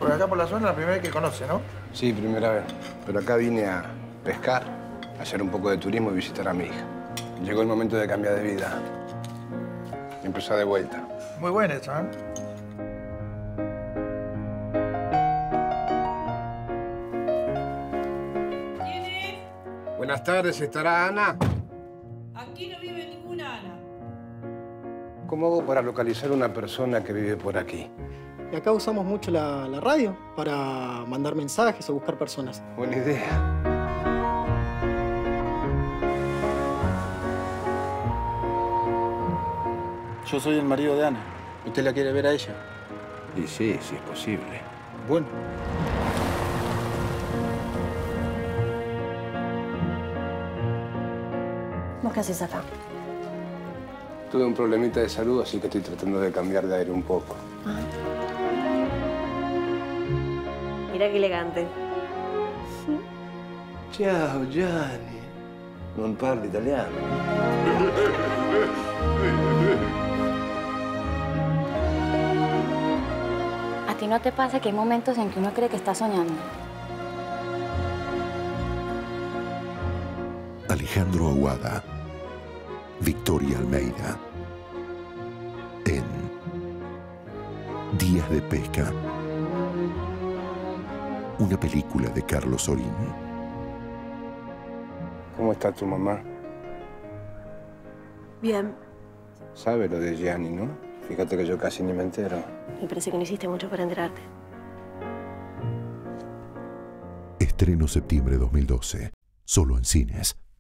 Por acá por la zona, la primera vez que conoce, ¿no? Sí, primera vez. Pero acá vine a pescar, a hacer un poco de turismo y visitar a mi hija. Llegó el momento de cambiar de vida. Y empezar de vuelta. Muy buena esa, ¿eh? ¿Quién es? Buenas tardes, ¿estará Ana? Aquí no vive ninguna Ana. ¿Cómo hago para localizar a una persona que vive por aquí? Y acá usamos mucho la radio para mandar mensajes o buscar personas. Buena idea. Yo soy el marido de Ana. ¿Usted la quiere ver a ella? Y sí, sí es posible. Bueno. ¿Vos qué haces acá? Tuve un problemita de salud, así que estoy tratando de cambiar de aire un poco. Mira qué elegante. Ciao Gianni, non parli italiano? ¿A ti no te pasa que hay momentos en que uno cree que está soñando? Alejandro Aguada, Victoria Almeida, en Días de Pesca, una película de Carlos Orín. ¿Cómo está tu mamá? Bien. Sabe lo de Gianni, ¿no? Fíjate que yo casi ni me entero. Me parece que no hiciste mucho para enterarte. Estreno septiembre 2012, solo en cines.